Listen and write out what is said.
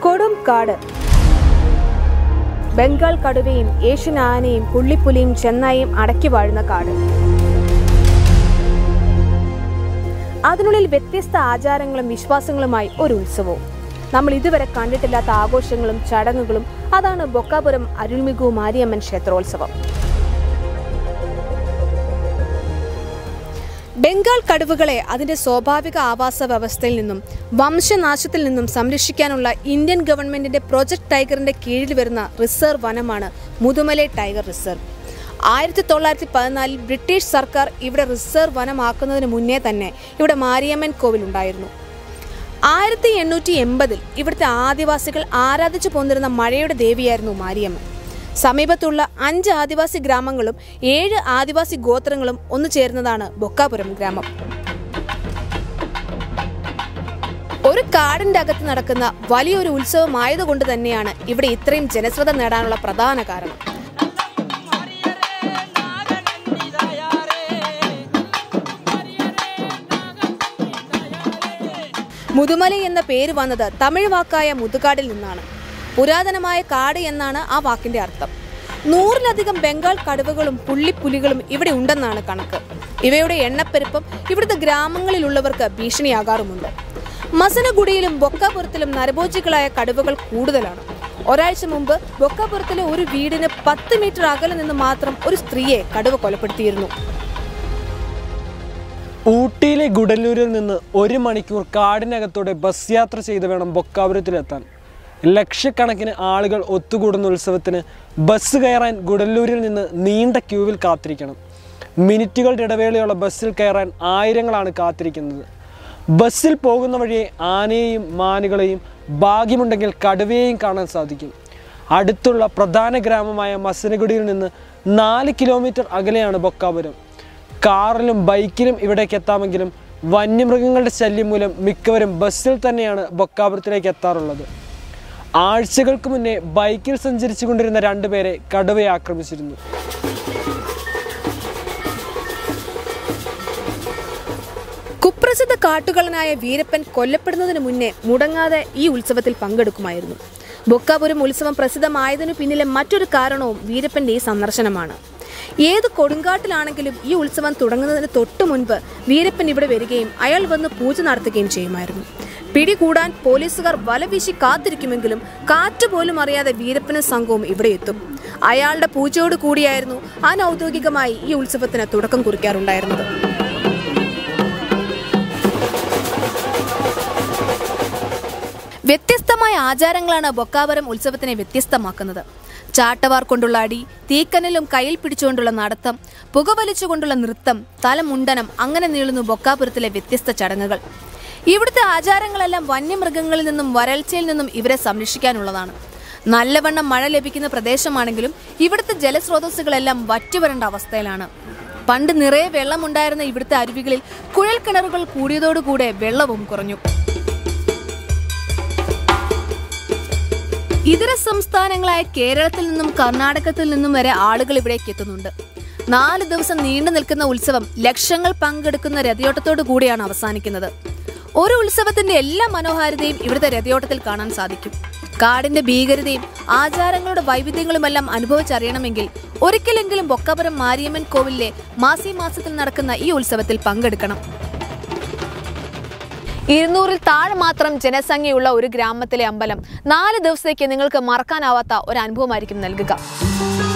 കൊടും കാട്. ബംഗാൾ കടുവയും ഏഷ്യൻ ആനയും പുള്ളിപ്പുലിയും ചെന്നായും അടക്കി വാഴുന്ന കാട്. അതിനുള്ളിൽ വ്യത്യസ്ത ആചാരങ്ങളും വിശ്വാസങ്ങളുമായി ഒരു ഉത്സവവും. നമ്മൾ ഇതുവരെ കണ്ടിട്ടില്ലാത്ത ആഘോഷങ്ങളും ചടങ്ങുകളും. അതാണ് ബൊക്കാപുരം അരുൾമികു മാരിയമ്മൻ ക്ഷേത്രോത്സവം. ബംഗാൾ കടുവകളെ അതിന്റെ സ്വാഭാവിക ആവാസ വ്യവസ്ഥയിൽ നിന്നും വംശനാശത്തിൽ നിന്നും സംരക്ഷിക്കാനുള്ള ഇന്ത്യൻ ഗവൺമെന്റിന്റെ പ്രോജക്ട് ടൈഗറിന്റെ കീഴിൽ വരുന്ന റിസർവ് വനമാണ് മുതുമലൈ ടൈഗർ റിസർവ്. 1914 ബ്രിട്ടീഷ് സർക്കാർ ഇവിടെ റിസർവ് വനമാക്കുന്നതിന് മുന്നേ തന്നെ ഇവിടെ മാരിയമ്മൻ കോവിൽ ഉണ്ടായിരുന്നു. 1880 ഇവിടുത്തെ ആദിവാസികൾ ആരാധിച്ചു പോന്നിരുന്ന മഴയുടെ ദേവിയായിരുന്നു മാരിയമ്മൻ. സമീപത്തുള്ള 5 ആദിവാസി ഗ്രാമങ്ങളും 7 ആദിവാസി ഗോത്രങ്ങളും ഒന്നു ചേർന്നതാണ് ബൊക്കാപുരം ഗ്രാമം. ഒരു കാടിന്റെ അകത്ത് നടക്കുന്ന വലിയൊരു ഉത്സവമായതുകൊണ്ട് തന്നെയാണ് ഇവിടെ ഇത്രയും ജനശ്രദ്ധ നേടാനുള്ള പ്രധാന കാരണം. മുതുമലൈ എന്ന പേര് വന്നത് തമിഴ് വാക്കായ മുതുകാടിൽ നിന്നാണ്. പുരാതനമായ കാട് എന്നാണ് ആ വാക്കിന്റെ അർത്ഥം. 100-ലധികം ബംഗാൾ കടുവകളും പുള്ളിപ്പുലികളും ഇവിടെ ഉണ്ടെന്നാണ് കണക്ക്. ഇവയുടെ എണ്ണപ്പെരുപ്പം ഇവിടുത്തെ ഗ്രാമങ്ങളിലുള്ളവർക്ക് ഭീഷണിയാകാറുമുണ്ട്. മസനഗുഡിയിലും ബൊക്കാപുരത്തിലും നരഭോജികളായ കടുവകൾ കൂടുതലാണ്. ഒരാഴ്ച മുമ്പ് ബൊക്കാപുരത്തിലെ ഒരു വീടിന് 10 മീറ്റർ അകലെ നിന്ന് മാത്രം ഒരു സ്ത്രീയെ കടുവ കൊലപ്പെടുത്തിയിരുന്നു. ഊട്ടിയിലെ ഗുഡല്ലൂരിൽ നിന്ന് 1 മണിക്കൂർ കാടിനകത്തൂടെ ബസ് യാത്ര ചെയ്ത് വേണം ബൊക്കാപുരത്തിലെത്താൻ. ലക്ഷക്കണക്കിന് ആളുകൾ ഒത്തുകൂടുന്ന ഉത്സവത്തിന് ബസ് കയറാൻ ഗുഡല്ലൂരിൽ നിന്ന് നീണ്ട ക്യൂവിൽ കാത്തിരിക്കണം. മിനിറ്റുകളുടെ ഇടവേളയുള്ള ബസ്സിൽ കയറാൻ ആയിരങ്ങളാണ് കാത്തിരിക്കുന്നത്. ബസ്സിൽ പോകുന്ന വഴിയെ ആനയെയും മാനുകളെയും ഭാഗ്യമുണ്ടെങ്കിൽ കടുവയെയും കാണാൻ സാധിക്കും. അടുത്തുള്ള പ്രധാന ഗ്രാമമായ മസനഗുഡിയിൽ നിന്ന് 4 കിലോമീറ്റർ അകലെയാണ് ബൊക്കാപുരം. കാറിലും ബൈക്കിലും ഇവിടേക്ക് എത്താമെങ്കിലും വന്യമൃഗങ്ങളുടെ ശല്യം മൂലം മിക്കവരും ബസ്സിൽ തന്നെയാണ് ബൊക്കാപുരത്തിലേക്ക് എത്താറുള്ളത്. ആഴ്ചകൾക്ക് മുന്നേ ബൈക്കിൽ സഞ്ചരിച്ചു കൊണ്ടിരുന്ന 2 പേരെ കടുവയെ ആക്രമിച്ചിരുന്നു. കുപ്രസിദ്ധ കാട്ടുകള്ളനായ വീരപ്പൻ കൊല്ലപ്പെടുന്നതിന് മുന്നേ മുടങ്ങാതെ ഈ ഉത്സവത്തിൽ പങ്കെടുക്കുമായിരുന്നു. ബൊക്കാപുരം ഉത്സവം പ്രസിദ്ധമായതിനു പിന്നിലെ മറ്റൊരു കാരണവും വീരപ്പന്റെ ഈ സന്ദർശനമാണ്. ഏത് കൊടുങ്കാട്ടിലാണെങ്കിലും ഈ ഉത്സവം തുടങ്ങുന്നതിന് തൊട്ടു മുൻപ് വീരപ്പൻ ഇവിടെ വരികയും അയാൾ വന്ന് പൂജ നടത്തുകയും ചെയ്യുമായിരുന്നു. പിടികൂടാൻ പോലീസുകാർ വലവീശി കാത്തിരിക്കുമെങ്കിലും കാറ്റുപോലും അറിയാതെ വീരപ്പനും സംഘവും ഇവിടെ എത്തും. അയാളുടെ പൂജയോട് കൂടിയായിരുന്നു അനൗദ്യോഗികമായി ഈ ഉത്സവത്തിന് തുടക്കം കുറിക്കാറുണ്ടായിരുന്നത്. വ്യത്യസ്തമായ ആചാരങ്ങളാണ് ബൊക്കാപുരം ഉത്സവത്തിനെ വ്യത്യസ്തമാക്കുന്നത്. ചാട്ടവാർ കൊണ്ടുള്ള അടി, തീക്കനലും കയ്യിൽ പിടിച്ചുകൊണ്ടുള്ള നടത്തം, പുകവലിച്ചുകൊണ്ടുള്ള നൃത്തം, തലമുണ്ടനം, അങ്ങനെ നീളുന്നു ബൊക്കാപുരത്തിലെ വ്യത്യസ്ത ചടങ്ങുകൾ. ഇവിടുത്തെ ആചാരങ്ങളെല്ലാം വന്യമൃഗങ്ങളിൽ നിന്നും വരൾച്ചയിൽ നിന്നും ഇവരെ സംരക്ഷിക്കാനുള്ളതാണ്. നല്ലവണ്ണം മഴ ലഭിക്കുന്ന പ്രദേശമാണെങ്കിലും ഇവിടുത്തെ ജലസ്രോതസ്സുകളെല്ലാം വറ്റിവരേണ്ട അവസ്ഥയിലാണ്. പണ്ട് നിറയെ വെള്ളമുണ്ടായിരുന്ന ഇവിടുത്തെ അരുവികളിൽ കുഴൽ കിണറുകൾ കൂടിയതോടുകൂടെ വെള്ളവും കുറഞ്ഞു. ഇതര സംസ്ഥാനങ്ങളായ കേരളത്തിൽ നിന്നും കർണാടകത്തിൽ നിന്നും വരെ ആളുകൾ ഇവിടേക്ക് എത്തുന്നുണ്ട്. 4 ദിവസം നീണ്ടു നിൽക്കുന്ന ഉത്സവം ലക്ഷങ്ങൾ പങ്കെടുക്കുന്ന രഥയോട്ടത്തോടു കൂടിയാണ് അവസാനിക്കുന്നത്. ഒരു ഉത്സവത്തിന്റെ എല്ലാ മനോഹാരിതയും ഇവിടുത്തെ രഥയോട്ടത്തിൽ കാണാൻ സാധിക്കും. കാടിന്റെ ഭീകരതയും ആചാരങ്ങളുടെ വൈവിധ്യങ്ങളുമെല്ലാം അനുഭവിച്ചറിയണമെങ്കിൽ ഒരിക്കലെങ്കിലും ബൊക്കാപുരം മാരിയമ്മൻ കോവിലിലെ മാസിമാസത്തിൽ നടക്കുന്ന ഈ ഉത്സവത്തിൽ പങ്കെടുക്കണം. 200-ൽ താഴെ മാത്രം ജനസംഖ്യയുള്ള ഒരു ഗ്രാമത്തിലെ അമ്പലം 4 ദിവസത്തേക്ക് നിങ്ങൾക്ക് മറക്കാനാവാത്ത ഒരു അനുഭവമായിരിക്കും നൽകുക.